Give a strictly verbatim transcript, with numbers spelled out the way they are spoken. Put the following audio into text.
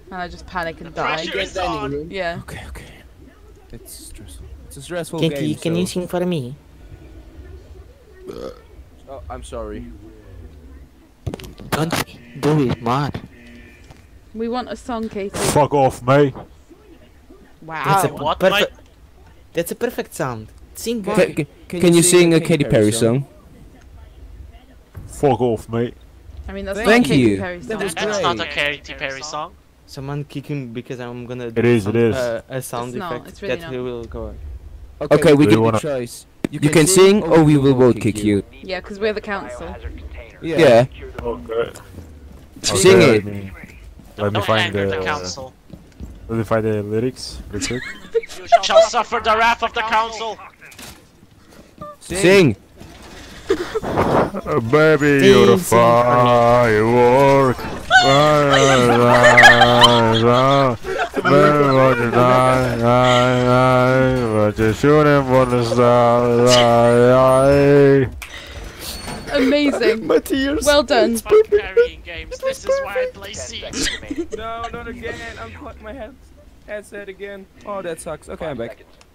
and I just panic and The die. pressure is on. Yeah. Okay, okay. It's stressful. It's a stressful Katy, game. can so... you sing for me? Oh, I'm sorry. Don't do it, man. We want a song, Katy. Fuck off, mate. That's a Wow. What, perfect. That's a perfect sound. Sing Ca- one. ca- can, you sing a Katy Perry song? Fuck off, mate. I mean, that's Thank not a Katy you. Perry That song. was That's not a great. Katy Perry song. Someone kick him because I'm gonna. It is, it is. Uh, a sound It's not, effect it's really that not. he will go. Okay, Okay, we do give you you wanna- a choice. You can, sing, or we will both kick you. Yeah, because we're the council. Yeah. Okay. Sing Okay, it. Let me, let me Don't find anger the. the council. Let me find the lyrics. Real quick. You shall suffer the wrath of the council. Sing. Uh, baby, you're a Sing, sing for me. firework. But you're shooting for the stars. Amazing. My tears. Well done. Fuck carrying games. This is why I play Siege. No, not again. I'm caught my head headset again. Oh, that sucks. Okay, I'm back.